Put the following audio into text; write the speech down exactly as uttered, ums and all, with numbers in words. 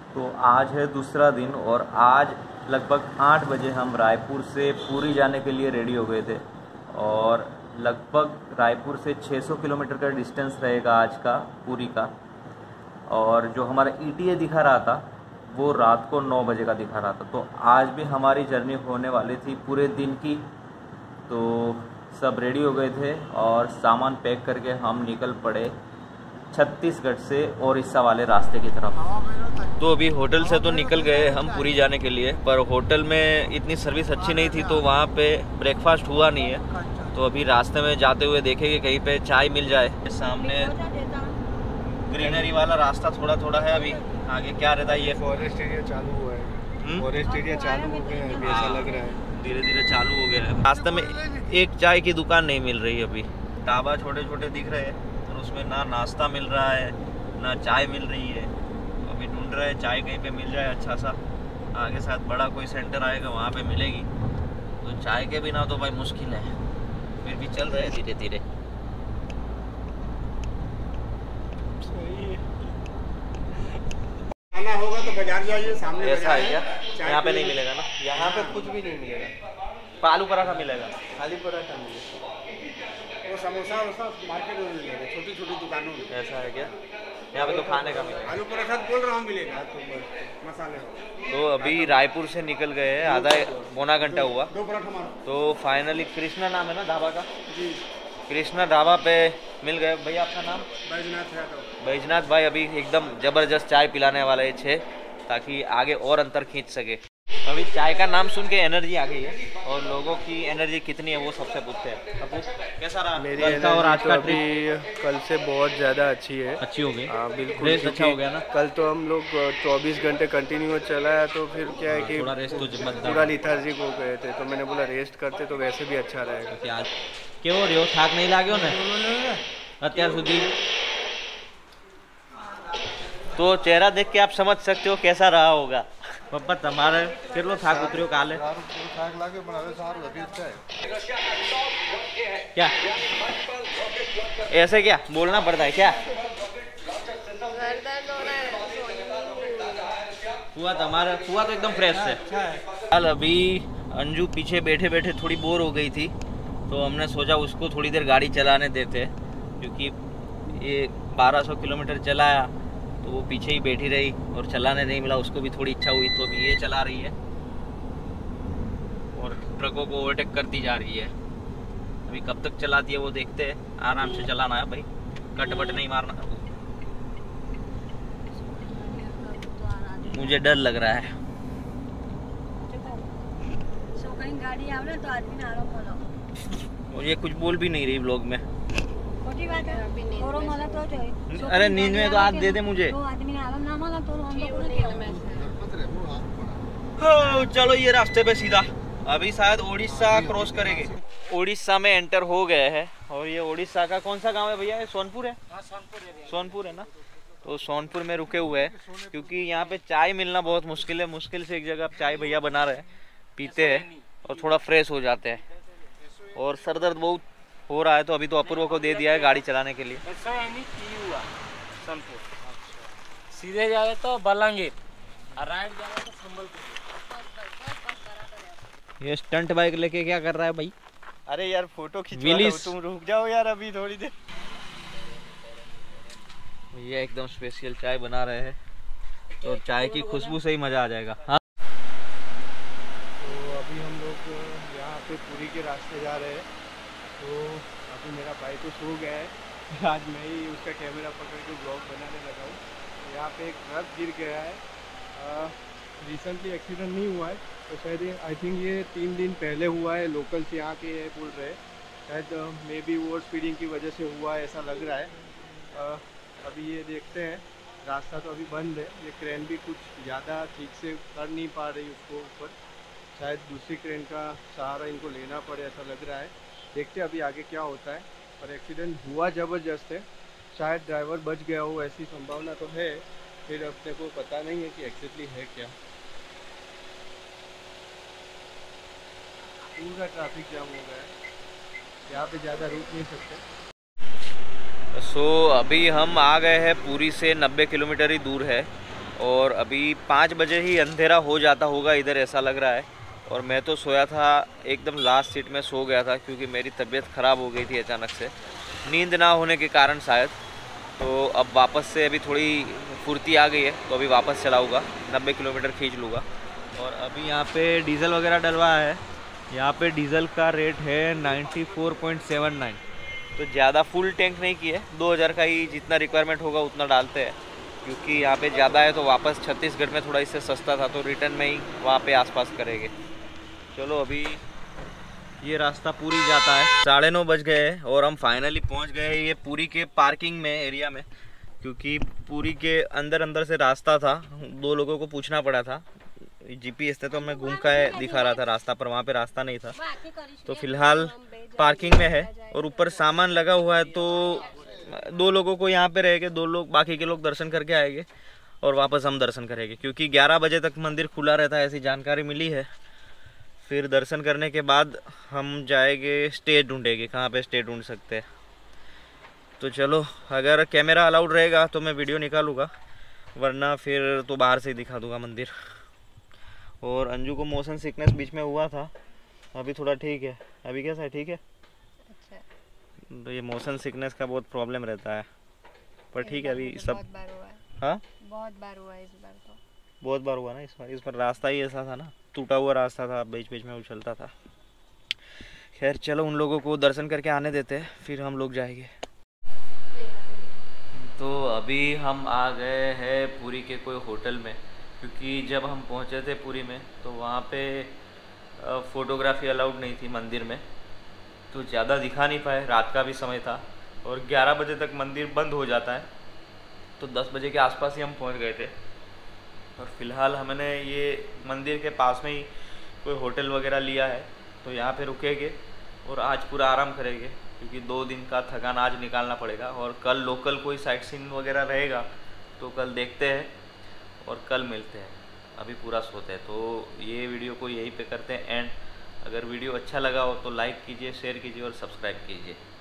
तो आज है दूसरा दिन और आज लगभग आठ बजे हम रायपुर से पुरी जाने के लिए रेडी हो गए थे और लगभग रायपुर से छह सौ किलोमीटर का डिस्टेंस रहेगा आज का पुरी का। और जो हमारा ई टी ए दिखा रहा था वो रात को नौ बजे का दिखा रहा था। तो आज भी हमारी जर्नी होने वाली थी पूरे दिन की। तो सब रेडी हो गए थे और सामान पैक करके हम निकल पड़े छत्तीसगढ़ से ओडिशा वाले रास्ते की तरफ। तो अभी होटल से तो निकल गए हम पुरी जाने के लिए, पर होटल में इतनी सर्विस अच्छी नहीं थी तो वहाँ पे ब्रेकफास्ट हुआ नहीं है। तो अभी रास्ते में जाते हुए देखेंगे कहीं पे चाय मिल जाए। सामने ग्रीनरी वाला रास्ता थोड़ा थोड़ा है, अभी आगे क्या रहता है ये फॉरेस्ट एरिया चालू हुआ है। फॉरेस्ट एरिया चालू हो गया है, ऐसा लग रहा है धीरे धीरे चालू हो गया है। रास्ते में एक चाय की दुकान नहीं मिल रही, अभी ढाबा छोटे छोटे दिख रहे हैं और उसमें ना नाश्ता मिल रहा है ना चाय मिल रही है। अभी ढूंढ रहे हैं चाय कहीं पे मिल जाए अच्छा सा। आगे साथ बड़ा कोई सेंटर आएगा वहाँ पे मिलेगी, तो चाय के बिना तो भाई मुश्किल है। फिर भी चल रहे हैं धीरे धीरे। खाना होगा तो बाजार जाइए, सामने ऐसा है क्या? यहाँ पे नहीं मिलेगा ना? यहाँ पे कुछ भी नहीं मिलेगा। आलू पराठा मिलेगा, खाली पराठा मिलेगा, वो समोसा वोसा मार्केट में मिलेगा, छोटी छोटी दुकानों में। ऐसा है क्या? यहाँ पे तो खाने का मिलेगा। आलू पराठा बोल रहा हूँ मिलेगा तो मसाले। तो अभी रायपुर से निकल गए हैं, आधा पौना घंटा हुआ। दो पराठा मारो। तो फाइनली कृष्णा नाम है ना ढाबा का? जी, कृष्णा ढाबा पे मिल गए। भैया आपका नाम? बैजनाथ यादव। बैजनाथ भाई अभी एकदम ज़बरदस्त चाय पिलाने वाले हैं छः, ताकि आगे और अंतर खींच सके। अभी चाय का नाम सुन के एनर्जी आ गई है और लोगों की एनर्जी कितनी है वो सबसे पूछते हैं। अब कैसा रहा मेरी कल का और आज का अभी कल से बहुत ज़्यादा अच्छी है। अच्छी हो गई? हाँ बिल्कुल, रेस्ट अच्छा हो गया ना? कल तो हम लोग चौबीस घंटे कंटिन्यू चला है, तो फिर क्या है कि थोड़ा रेस्ट तो पूरा लिथार्जिक हो गए थे, तो मैंने बोला रेस्ट करते तो वैसे भी अच्छा रहेगा। आज क्यों रहो थाक नहीं लाग्यो ने અત્યાર સુધી? तो चेहरा देख के आप समझ सकते हो कैसा रहा होगा। पप्पा तुम्हारे કેટલો થાક ઉતર્યો કાલે? થાક લાગે પણ હવે સારું હતી છે। क्या ऐसे क्या बोलना पड़ता है क्या? हुआ तुम्हारा हुआ तो एकदम फ्रेश है। कल अभी अंजू पीछे बैठे बैठे थोड़ी बोर हो गई थी, तो हमने सोचा उसको थोड़ी देर गाड़ी चलाने देते, क्योंकि ये बारह सौ किलोमीटर चलाया तो वो पीछे ही बैठी रही और चलाने नहीं मिला। उसको भी थोड़ी इच्छा हुई तो अभी ये चला रही है और ट्रकों को ओवरटेक करती जा रही है। अभी कब तक चलाती है वो देखते हैं। आराम से चलाना है भाई, कट बट नहीं मारना। मुझे डर लग रहा है। मुझे कुछ बोल भी नहीं रही व्लॉग में। अरे नींद में तो हाथ दे दे मुझे। चलो ये रास्ते पे सीधा अभी शायद ओडिशा क्रॉस करेंगे। ओडिशा में एंटर हो गए हैं और ये ओडिशा का कौन सा गांव है भैया? सोनपुर है? सोनपुर है ना? तो सोनपुर में रुके हुए हैं क्योंकि यहाँ पे चाय मिलना बहुत मुश्किल है। मुश्किल से एक जगह चाय भैया बना रहे हैं, पीते हैं और थोड़ा फ्रेश हो जाते हैं। और सर दर्द बहुत हो रहा है तो अभी तो अपूर्व को दे दिया है गाड़ी चलाने के लिए। सीधे जाए तो बलांगीर और राइट जाए तो संबलपुर। ये स्टंट बाइक लेके क्या कर रहा है भाई? अरे यार फोटो खिंचवा लो, तुम रुक जाओ यार अभी थोड़ी देर। ये एकदम स्पेशल चाय बना रहे हैं तो चाय की खुशबू से ही मजा आ जाएगा। हाँ तो अभी हम लोग यहाँ पे पुरी के रास्ते जा रहे हैं। तो अभी मेरा भाई तो सो गया है, आज मैं ही उसका कैमरा पकड़ के ब्लॉग बनाने लगा हूँ। यहाँ पे एक ट्रक गिर गया है। रिसेंटली एक्सीडेंट नहीं हुआ है, तो शायद आई थिंक ये तीन दिन पहले हुआ है। लोकल्स यहाँ के बोल रहे हैं शायद मे बी ओवर स्पीडिंग की वजह से हुआ है, ऐसा लग रहा है। आ, अभी ये देखते हैं, रास्ता तो अभी बंद है। ये क्रेन भी कुछ ज़्यादा ठीक से कर नहीं पा रही उसको ऊपर, शायद दूसरी क्रेन का सहारा इनको लेना पड़े, ऐसा लग रहा है। देखते हैं अभी आगे क्या होता है। पर एक्सीडेंट हुआ ज़बरदस्त है, शायद ड्राइवर बच गया हो ऐसी संभावना तो है, फिर अपने को पता नहीं है कि एक्जेक्टली है क्या। पूरा ट्रैफिक जाम हो गया है, यहाँ पे ज़्यादा रुक नहीं सकते। सो so, अभी हम आ गए हैं पुरी से नब्बे किलोमीटर ही दूर है और अभी पाँच बजे ही अंधेरा हो जाता होगा इधर, ऐसा लग रहा है। और मैं तो सोया था, एकदम लास्ट सीट में सो गया था क्योंकि मेरी तबीयत ख़राब हो गई थी अचानक से, नींद ना होने के कारण शायद। तो अब वापस से अभी थोड़ी फुर्ती आ गई है, तो अभी वापस चलाऊँगा, नब्बे किलोमीटर खींच लूँगा। और अभी यहाँ पे डीजल वगैरह डलवाया है। यहाँ पे डीजल का रेट है ninety four point seven nine. तो ज़्यादा फुल टैंक नहीं किए, दो हज़ार का ही जितना रिक्वायरमेंट होगा उतना डालते हैं, क्योंकि यहाँ पे ज़्यादा है तो वापस छत्तीसगढ़ में थोड़ा इससे सस्ता था, तो रिटर्न में ही वहाँ पे आसपास करेंगे। चलो अभी ये रास्ता पूरी जाता है। साढ़े नौ बज गए हैं और हम फाइनली पहुँच गए हैं ये पूरी के पार्किंग में एरिया में, क्योंकि पूरी के अंदर अंदर से रास्ता था, दो लोगों को पूछना पड़ा था। जीपीएस थे तो मैं घूम कर दिखा रहा था रास्ता, पर वहाँ पे रास्ता नहीं था। तो फिलहाल पार्किंग में है और ऊपर सामान लगा हुआ है, तो दो लोगों को यहाँ पे रहेंगे, दो लोग बाकी के लोग दर्शन करके आएंगे और वापस हम दर्शन करेंगे, क्योंकि ग्यारह बजे तक मंदिर खुला रहता है, ऐसी जानकारी मिली है। फिर दर्शन करने के बाद हम जाएंगे, स्टे ढूंढेंगे कहाँ पे स्टे ढूंढ सकते हैं। तो चलो, अगर कैमरा अलाउड रहेगा तो मैं वीडियो निकालूँगा, वरना फिर तो बाहर से ही दिखा दूँगा मंदिर। और अंजू को मोशन सिकनेस बीच में हुआ था, अभी थोड़ा ठीक है। अभी कैसा है? ठीक है। अच्छा। तो ये मोशन सिकनेस का बहुत प्रॉब्लम रहता है, पर ठीक है अभी सब। बहुत बार हुआ है। हाँ, बहुत बार हुआ है इस बार तो। बहुत बार हुआ ना इस बार। इस बार रास्ता ही ऐसा था ना, टूटा हुआ रास्ता था, बीच बीच में उछलता था। खैर चलो, उन लोगों को दर्शन करके आने देते हैं, फिर हम लोग जाएंगे। तो अभी हम आ गए हैं पुरी के कोई होटल में, क्योंकि जब हम पहुंचे थे पुरी में तो वहाँ पे फ़ोटोग्राफी अलाउड नहीं थी मंदिर में, तो ज़्यादा दिखा नहीं पाए। रात का भी समय था और ग्यारह बजे तक मंदिर बंद हो जाता है, तो दस बजे के आसपास ही हम पहुंच गए थे। और फिलहाल हमने ये मंदिर के पास में ही कोई होटल वगैरह लिया है, तो यहाँ पे रुकेंगे और आज पूरा आराम करेंगे, क्योंकि दो दिन का थकान आज निकालना पड़ेगा। और कल लोकल कोई साइट सीइंग वगैरह रहेगा तो कल देखते हैं और कल मिलते हैं। अभी पूरा सोते हैं, तो ये वीडियो को यहीं पे करते हैं एंड। अगर वीडियो अच्छा लगा हो तो लाइक कीजिए, शेयर कीजिए और सब्सक्राइब कीजिए।